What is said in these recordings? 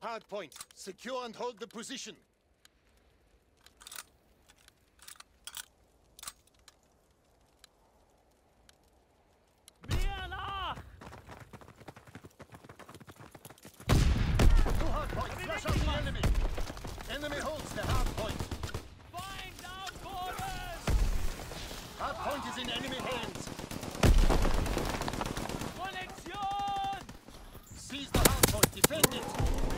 Hard point. Secure and hold the position. Mir nach! New hard point. Flush out the enemy. Enemy holds the hard point. Find down Gordon! Hard point is in enemy hands. Konnexion! Seize the hard point. Defend it.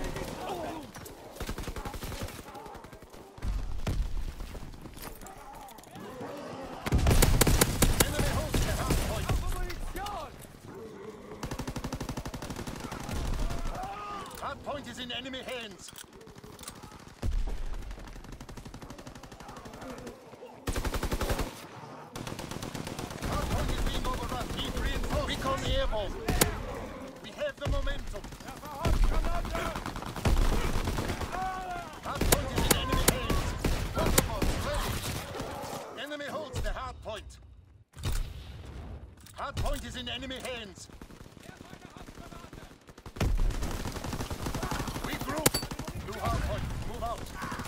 Enemy holds the hard point. Munition! Hard point is in enemy hands. Hard point is being overrun. Need reinforcements. Recon airborne. We have the momentum. Hard point is in enemy hands. Waterboard ready. Enemy holds the hard point. Hard point is in enemy hands. Regroup. New hard point. Move out.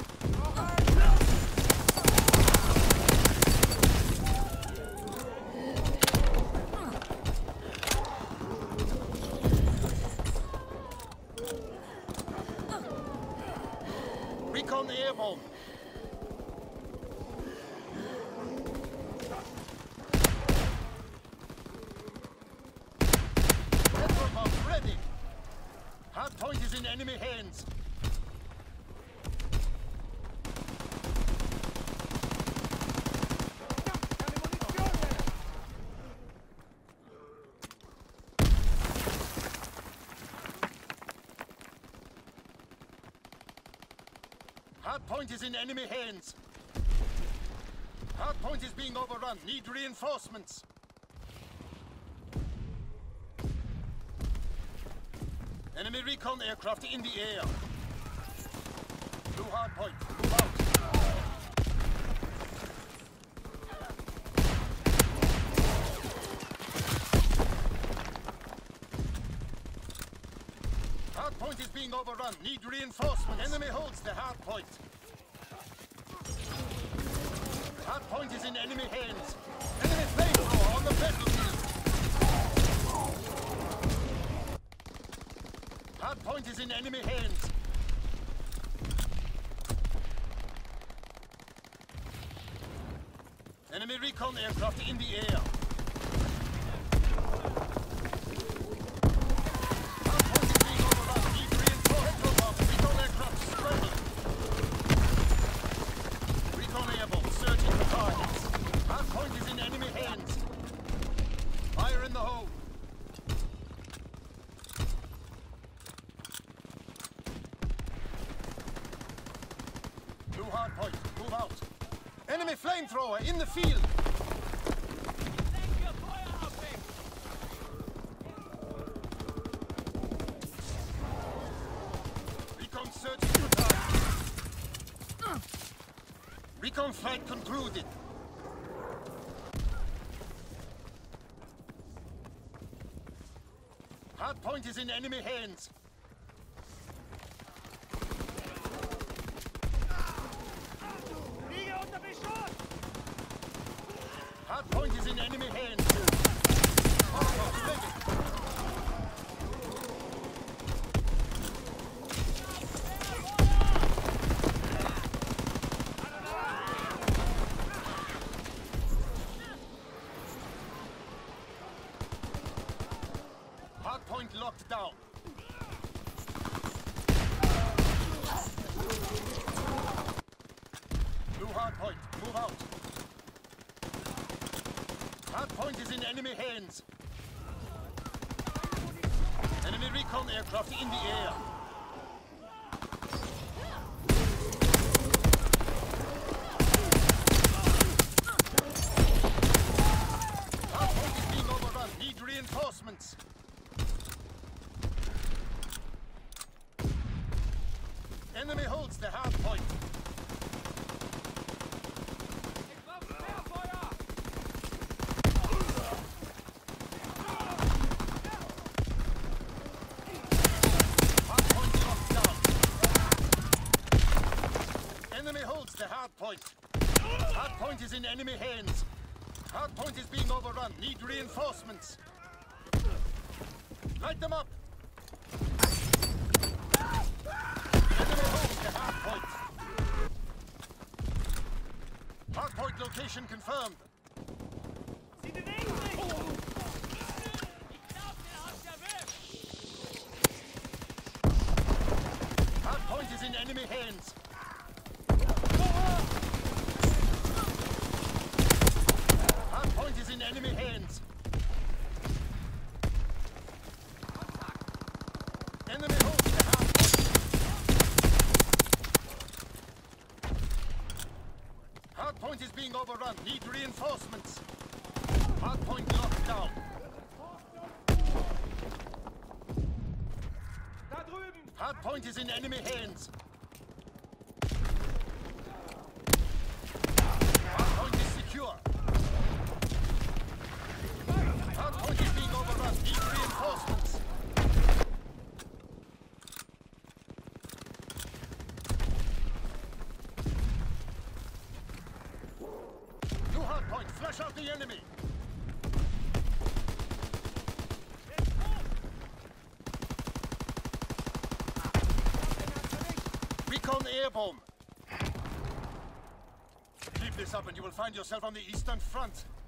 Recon airborne. Network bomb ready. Hard point is in enemy hands. Hard point is in enemy hands. Hard point is being overrun. Need reinforcements. Enemy recon aircraft in the air. New hard point. Move out. Hard point is being overrun. Need reinforcements. Enemy holds the hard point. Hard point is in enemy hands. Enemy flamethrower on the battlefield. Hard point is in enemy hands. Enemy recon aircraft in the air. Hard point is being overrun. Need reinforcements. Recon aircraft stranded. Recon airborne searching for targets. Hard point is in enemy hands. Fire in the hole. New hard point. Move out. Enemy flamethrower in the field. Denke Feuerabwehr! Recon searching for targets. Recon flight concluded. Hard point is in enemy hands. Liege unter Beschuss! Hard point is in enemy hands. Hardpoint ready. Hard point locked down. New hard point. Move out. Hard point is in enemy hands. Enemy recon aircraft in the air. Hard point is being overrun. Need reinforcements. Enemy holds the hard point. Feuer! Hard point locked down. point. Hard point is in enemy hands. Hard point is being overrun. Need reinforcements. Light them up. Enemy holds the hard point. Hard point location confirmed. Sie bewegen sich! Ich glaub, der hat's erwischt! Hard point is in enemy hands. Hard point is in enemy hands. Enemy holds the hard point. Hard point is being overrun. Need reinforcements. Hard point locked down. Da drüben! Hard point is in enemy hands. Hard point is secure. Hard point is being overrun. Need reinforcements. New hard point. Flush out the enemy. Recon airborne. Keep this up and you will find yourself on the Eastern Front.